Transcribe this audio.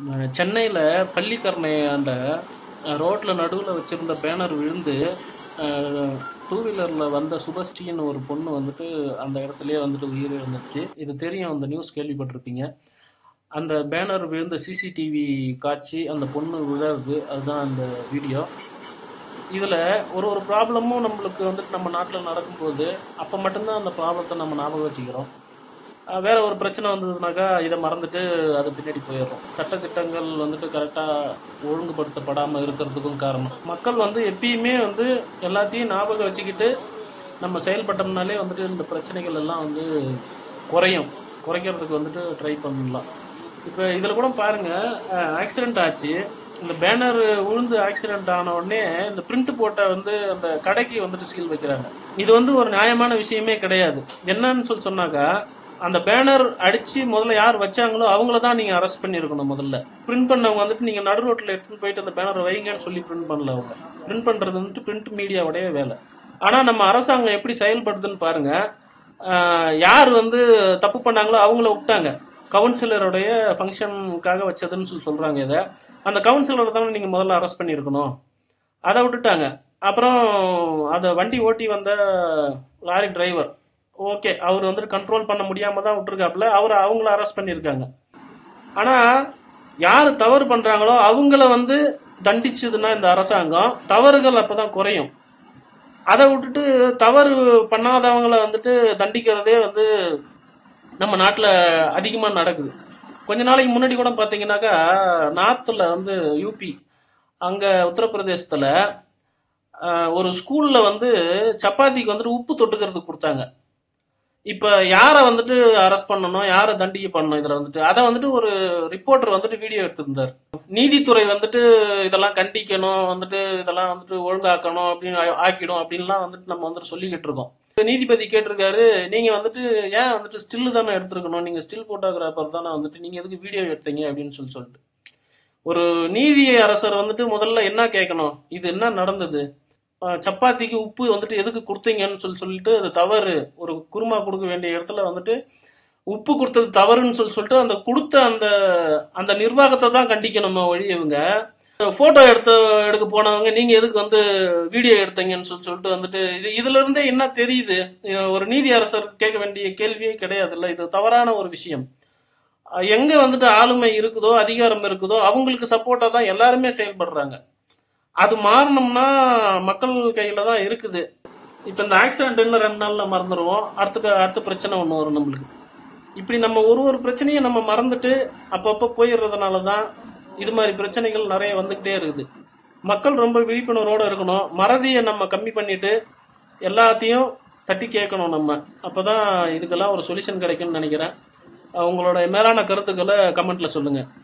சென்னையில பள்ளிக்கரணையாண்ட ரோட்ல நடுவுல வச்சிருந்த பேனர் விழுந்து, டூ வீலர்ல வந்த சுபஸ்ரீன்னு ஒரு பொண்ணு வந்துட்டு அந்த இடத்துலயே வந்துட்டு உயிரிழந்துருச்சு. இது தெரியும், அந்த நியூஸ் கேள்விப்பட்டிருப்பீங்க. அந்த பேனர் விழுந்த சிசிடிவி காட்சி, அந்த பொண்ணு விழறது, அதுதான் அந்த வீடியோ. இதுல ஒரு ஒரு ப்ராப்ளமும் நம்மளுக்கு வந்துட்டு நம்ம நாட்டில் நடக்கும்போது, அப்போ மட்டும்தான் அந்த ப்ராப்ளத்தை நம்ம ஞாபகம் வச்சுக்கிறோம். வேற ஒரு பிரச்சனை வந்ததுனாக்கா இதை மறந்துட்டு அது பின்னாடி போயிடுறோம். சட்டத்திட்டங்கள் வந்துட்டு கரெக்டாக ஒழுங்குபடுத்தப்படாமல் இருக்கிறதுக்கும் காரணம் மக்கள் வந்து எப்பயுமே வந்து எல்லாத்தையும் ஞாபகம் வச்சுக்கிட்டு நம்ம செயல்பட்டோம்னாலே வந்துட்டு இந்த பிரச்சனைகள் எல்லாம் வந்து குறைக்கிறதுக்கு வந்துட்டு ட்ரை பண்ணலாம். இப்போ இதில் கூட பாருங்க, ஆக்சிடென்ட் ஆச்சு. இந்த பேனர் விழுந்து ஆக்சிடென்ட் ஆன உடனே இந்த பிரிண்ட் போட்ட வந்து அந்த கடைக்கு வந்துட்டு சீல் வைக்கிறாங்க. இது வந்து ஒரு நியாயமான விஷயமே கிடையாது. என்னன்னு சொன்னாக்கா, அந்த பேனர் அடிச்சு முதல்ல யார் வச்சாங்களோ அவங்கள தான் நீங்க அரெஸ்ட் பண்ணிருக்கணும். முதல்ல பிரிண்ட் பண்ணவங்க வந்துட்டு நீங்க நடு ரோட்ல எடுத்துன்னு போயிட்டு அந்த பேனரை வைங்கன்னு சொல்லி பிரிண்ட் பண்ணல. அவங்க பிரிண்ட் பண்றது வந்துட்டு பிரிண்ட் மீடியாவுடைய வேலை. ஆனா நம்ம அரசாங்கம் எப்படி செயல்படுதுன்னு பாருங்க. யார் வந்து தப்பு பண்ணாங்களோ அவங்கள விட்டாங்க. கவுன்சிலருடைய ஃபங்க்ஷனுக்காக வச்சதுன்னு சொல்றாங்க. இதை அந்த கவுன்சிலரை தானே நீங்க முதல்ல அரெஸ்ட் பண்ணியிருக்கணும். அதை விட்டுட்டாங்க. அப்புறம் அதை வண்டி ஓட்டி வந்த லாரி டிரைவர், ஓகே, அவர் வந்துட்டு கண்ட்ரோல் பண்ண முடியாம தான் விட்டுருக்காப்புல, அவங்கள அரெஸ்ட் பண்ணியிருக்காங்க. ஆனா யாரு தவறு பண்றாங்களோ அவங்கள வந்து தண்டிச்சதுன்னா இந்த அரசாங்கம், தவறுகள் அப்பதான் குறையும். அதை விட்டுட்டு தவறு பண்ணாதவங்களை வந்துட்டு தண்டிக்கிறதே வந்து நம்ம நாட்டில் அதிகமாக நடக்குது. கொஞ்ச நாளைக்கு முன்னாடி கூட பார்த்தீங்கன்னாக்கா, நார்த்தில் வந்து யூபி, அங்கே உத்தரப்பிரதேசத்தில் ஒரு ஸ்கூலில் வந்து சப்பாத்திக்கு வந்துட்டு உப்பு தொட்டுக்கிறதுக்கு கொடுத்தாங்க. இப்போ யாரை வந்துட்டு அரெஸ்ட் பண்ணணும், யாரை தண்டிக்க பண்ணணும், இதில் வந்துட்டு அதை வந்துட்டு ஒரு ரிப்போர்ட்டர் வந்துட்டு வீடியோ எடுத்திருந்தார். நீதித்துறை வந்துட்டு இதெல்லாம் கண்டிக்கணும், வந்துட்டு இதெல்லாம் வந்துட்டு ஒழுங்காக்கணும் அப்படின்னு ஆக்கிடும் அப்படின்லாம் வந்துட்டு நம்ம வந்துட்டு சொல்லிக்கிட்டு இருக்கோம். நீதிபதி கேட்டிருக்காரு, நீங்க வந்துட்டு ஏன் வந்துட்டு ஸ்டில் தானே எடுத்துருக்கணும், நீங்க ஸ்டில் போட்டோகிராஃபர் தானே, வந்துட்டு நீங்க எதுக்கு வீடியோ எடுத்தீங்க அப்படின்னு சொல்லிட்டு. ஒரு நீதி அரசர் வந்துட்டு முதல்ல என்ன கேட்கணும், இது என்ன நடந்தது, சப்பாத்திக்கு உப்பு வந்துட்டு எதுக்கு கொடுத்தீங்கன்னு சொல்லிட்டு அது தவறு. ஒரு குருமா கொடுக்க வேண்டிய இடத்துல வந்துட்டு உப்பு கொடுத்தது தவறுன்னு சொல்லிட்டு அந்த கொடுத்த அந்த அந்த நிர்வாகத்தை தான் கண்டிக்கணும் ஒழியவங்க. போட்டோ எடுக்க போனவங்க நீங்க எதுக்கு வந்து வீடியோ எடுத்தீங்கன்னு சொல்லிட்டு வந்துட்டு இதுல இருந்தே என்ன தெரியுது, ஒரு நீதி அரசர் கேட்க வேண்டிய கேள்வியே கிடையாது. இல்ல, இது தவறான ஒரு விஷயம். எங்க வந்துட்டு ஆளுமை இருக்குதோ, அதிகாரம் இருக்குதோ, அவங்களுக்கு சப்போர்ட்டா தான் எல்லாருமே செயல்படுறாங்க. அது மாறணும்னா மக்கள் கையில தான் இருக்குது. இப்ப இந்த ஆக்சிடென்ட் 2 நாள்ல மறந்துடுவோம், அடுத்த பிரச்சனை ஒண்ணு வரும் நம்மளுக்கு. இப்படி நம்ம ஒரு பிரச்சனையை நம்ம மறந்துட்டு அப்பப்போ போயிடுறதுனால தான் இது மாதிரி பிரச்சனைகள் நிறைய வந்துகிட்டே இருக்குது. மக்கள் ரொம்ப விழிப்புணர்வோடு இருக்கணும். மறதியை நம்ம கம்மி பண்ணிட்டு எல்லாத்தையும் தட்டி கேட்கணும் நம்ம. அப்பதான் இதுக்கெல்லாம் ஒரு சொல்யூஷன் கிடைக்கும்னு நினைக்கிறேன். உங்களோட மேலான கருத்துக்களை கமெண்ட்ல சொல்லுங்க.